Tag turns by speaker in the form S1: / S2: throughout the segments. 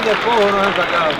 S1: un despojo nos han sacado.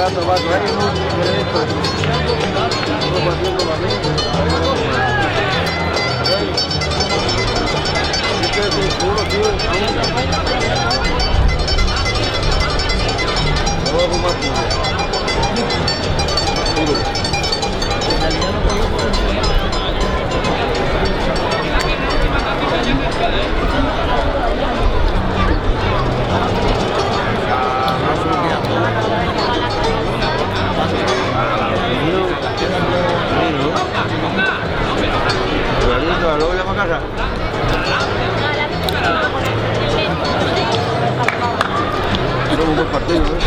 S1: Luego llamo a casa. Es un buen partido, ¿eh?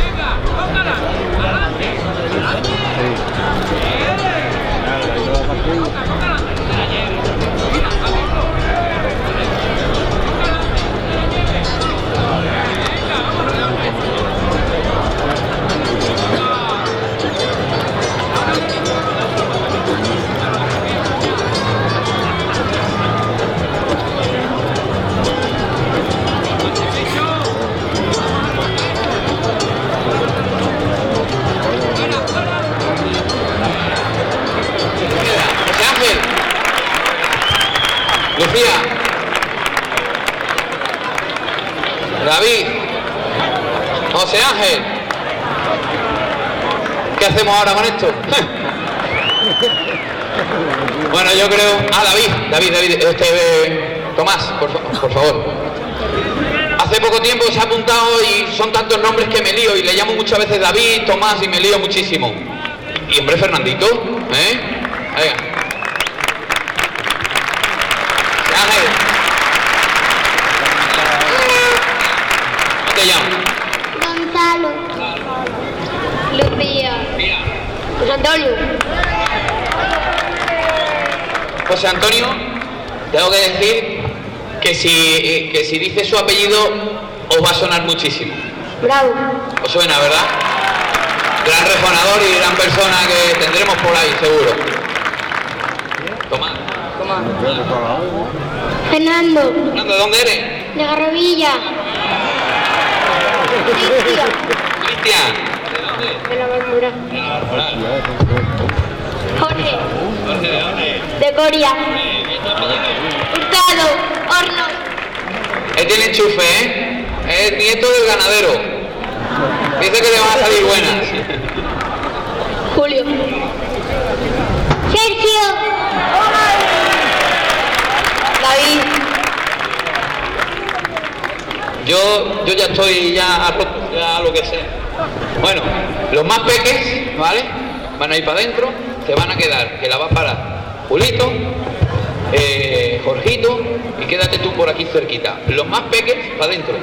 S2: Lucía, David, José Ángel, ¿qué hacemos ahora con esto? Bueno, yo creo... David, Tomás, por favor. Hace poco tiempo se ha apuntado y son tantos nombres que me lío y le llamo muchas veces David, Tomás y me lío muchísimo. Y hombre, Fernandito, ¿eh? Venga. ¿Cómo te llamas?
S3: Gonzalo. Lucía. José Antonio.
S2: José Antonio, tengo que decir que si dice su apellido os va a sonar muchísimo.
S3: Bravo.
S2: Os suena, ¿verdad? Gran rejonador y gran persona que tendremos por ahí, seguro. Tomás.
S3: Fernando.
S2: ¿De dónde eres?
S3: De Garrovilla.
S2: Cristian. ¿De dónde?
S3: De la Barbura.
S2: De la Barbura.
S3: Jorge.
S2: ¿Jorge de dónde?
S3: De Coria. Hurtado. Hornos.
S2: Él tiene enchufe, ¿eh? Es nieto del ganadero. Dice que le van a salir buenas.
S3: Julio. Sergio. David.
S2: Yo ya estoy a lo que sé. Bueno, los más peques, ¿vale? Van a ir para adentro, se van a quedar, que la va a parar Julito, Jorgito, y quédate tú por aquí cerquita. Los más peques, para adentro.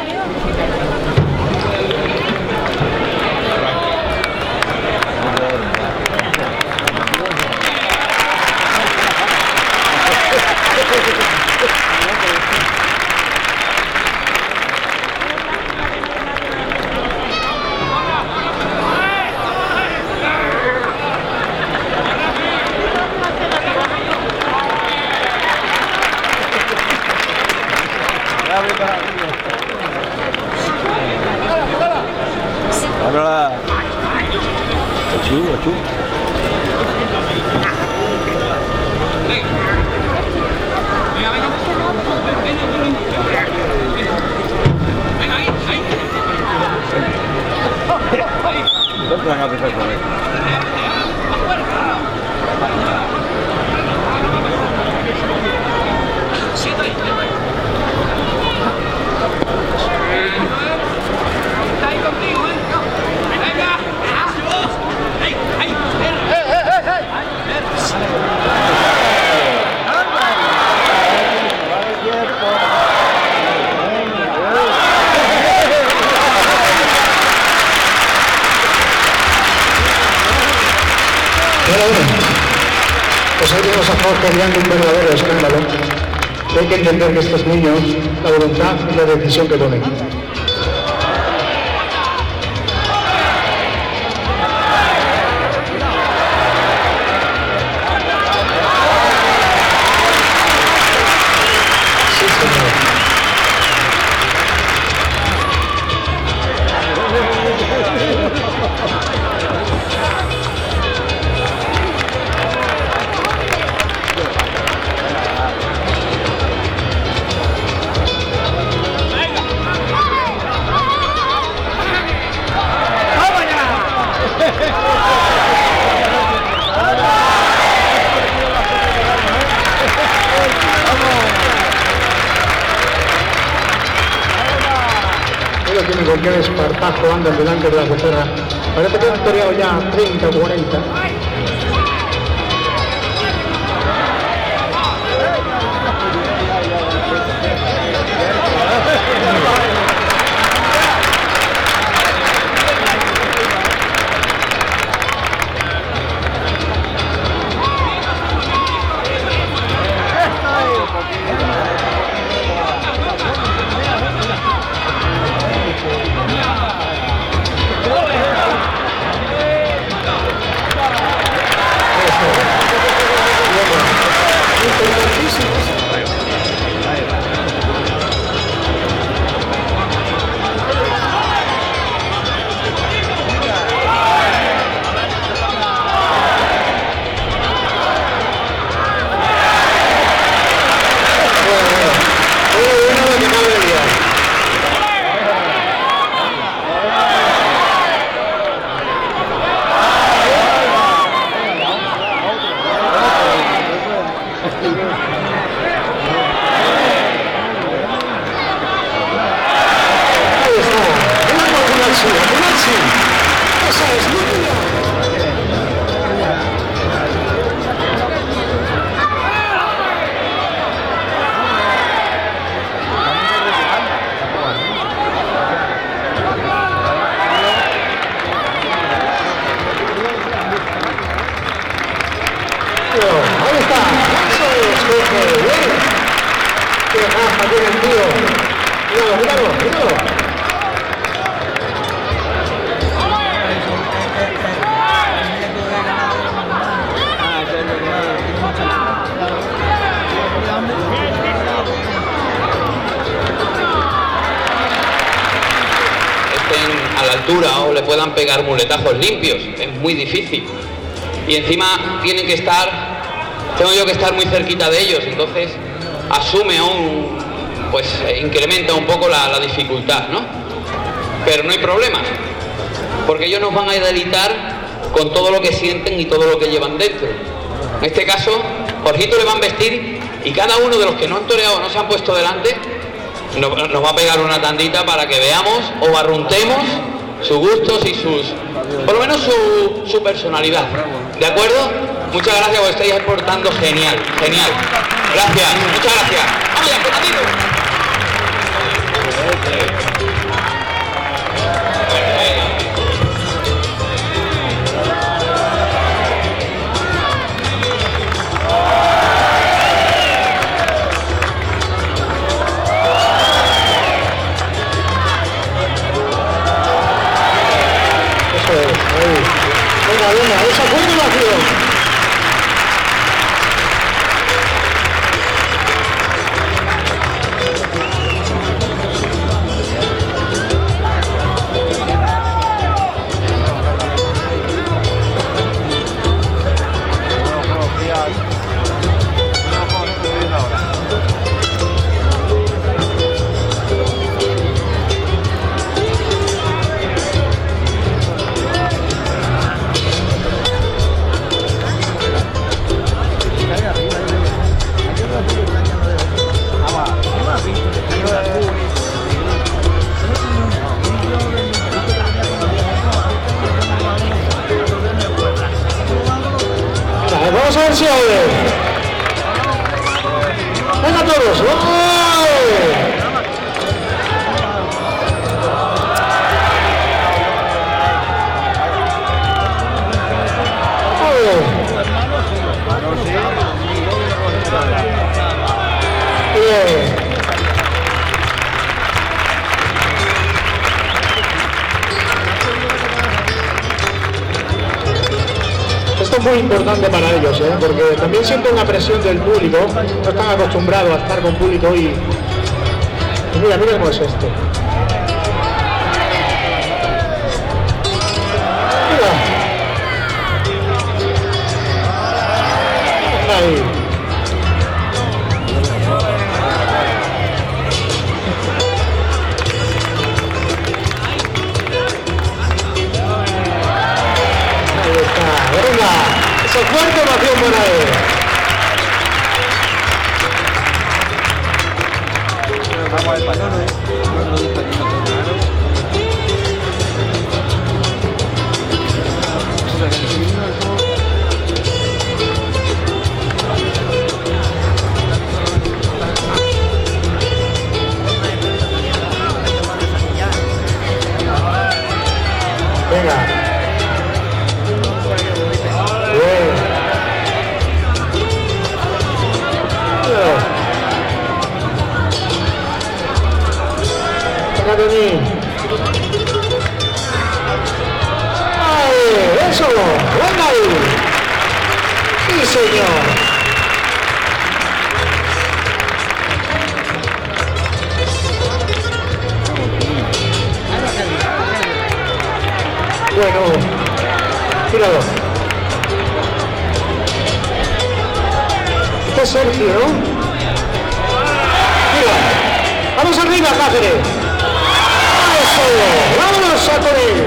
S1: Ahora chulo.
S4: Pues hoy vamos a estar creando un verdadero escándalo. Hay que entender que estos niños, la voluntad y la decisión que tomen. Sí, señor. con qué espartajo andan delante de la becerra. Parece que han toreado ya 30 o 40.
S2: A la altura o le puedan pegar muletazos limpios, es muy difícil. Y encima tengo yo que estar muy cerquita de ellos, entonces asume aún, pues incrementa un poco la dificultad, ¿no? Pero no hay problema, porque ellos nos van a deleitar con todo lo que sienten y todo lo que llevan dentro. En este caso, Jorgito le van a vestir y cada uno de los que no han toreado, no se han puesto delante, nos va a pegar una tandita para que veamos o barruntemos sus gustos y por lo menos su personalidad. ¿De acuerdo? Muchas gracias, os estáis aportando genial, genial. Gracias, muchas gracias. ¡Vamos ya, Fernandito!
S4: Venga, esa continuación. Vamos a ver si abre. Venga todos. Bien. Esto es muy importante para ellos, porque también sienten una presión del público, no están acostumbrados a estar con público y mira cómo es esto. Mira. Ahí. Venga, esa fuerte ovación para él.
S1: Vamos al español, ¿no?
S4: Venga. Bien. Venga, Tony. ¡Ay! ¡Eso! ¡Venga ahí! ¡Sí, señor! Bueno, tíralo. Este es Sergio, ¿no? Mira, vamos arriba, Cáceres. ¡Eso! ¡Vámonos a por él!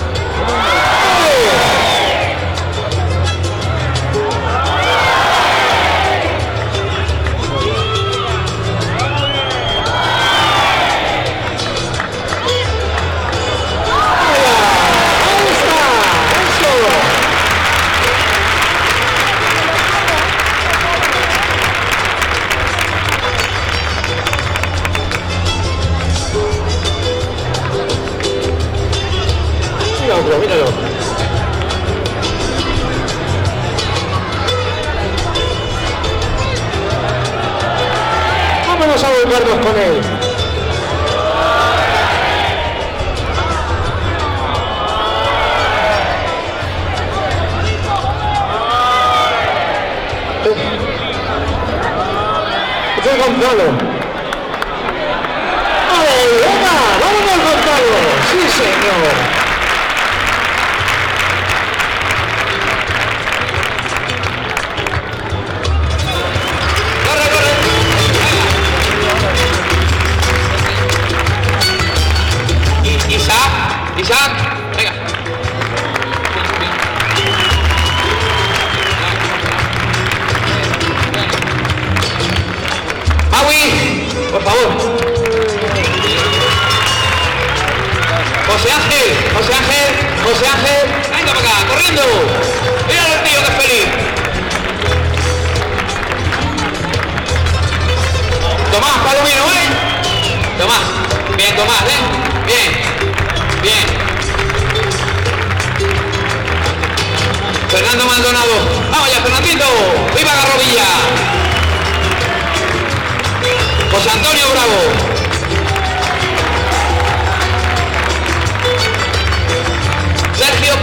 S4: Míralo. Vámonos a volvernos con él. Este es Gonzalo. ¡Ay, venga! ¡Vámonos, Gonzalo! ¡Sí, señor!
S2: Isaac, venga. Maui, por favor. José Ángel, venga para acá, corriendo. Mira al tío que es feliz. Tomás, Palomino, Tomás, bien Tomás, bien. Fernando Maldonado, vamos ya Fernandito, viva Garrovilla. José Antonio Bravo. Sergio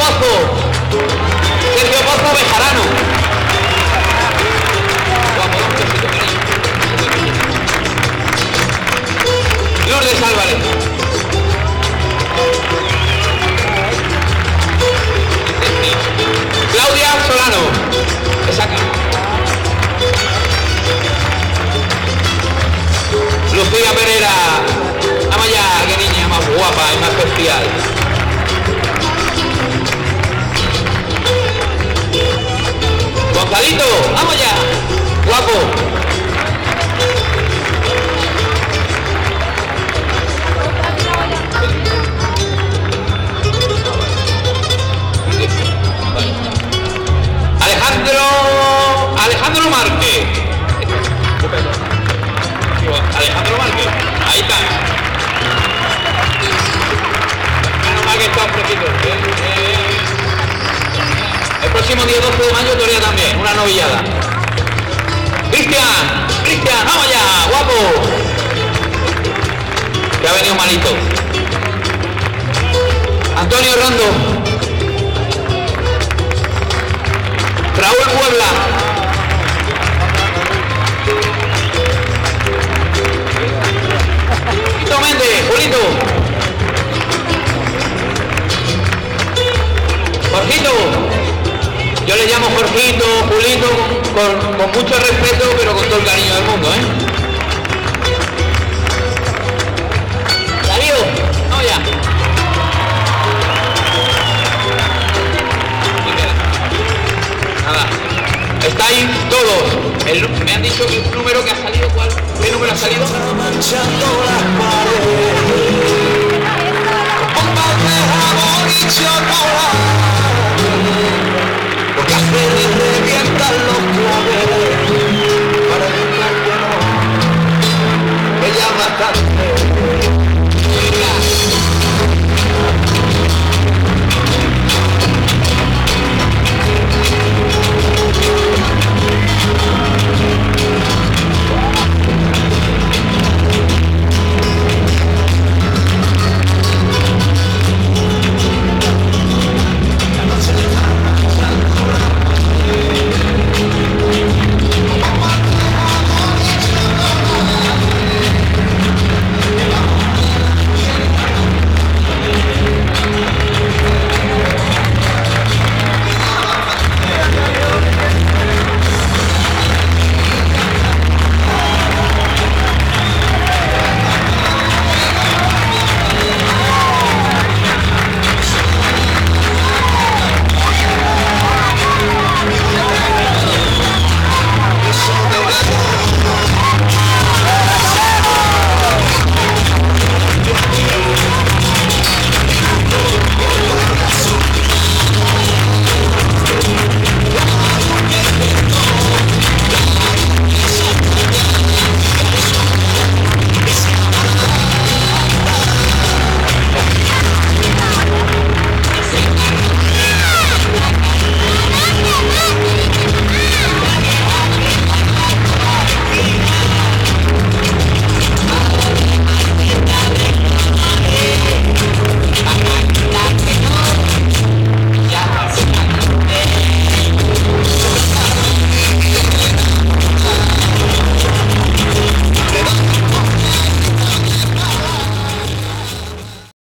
S2: Pozo Bejarano. Lourdes Álvarez. Claudia Solano. Exacto. Lucía Pereira. Vamos allá, qué niña más guapa y más especial. Gonzalito, vamos allá. Guapo. Alejandro Márquez. Alejandro Márquez. Ahí está. Menos mal que está fresquito. El próximo día 12 de mayo torea también, una novillada. Cristian, vamos allá, guapo. Que ha venido malito. Antonio Rondo. Raúl Puebla. Julito Méndez, Julito. Jorgito. Yo le llamo Jorgito, Julito, con mucho respeto, pero con todo el cariño del mundo, Darío, vamos ya. Nada. Estáis todos. Me han dicho que un número que ha salido, ¿cuál? ¿Qué número ha salido?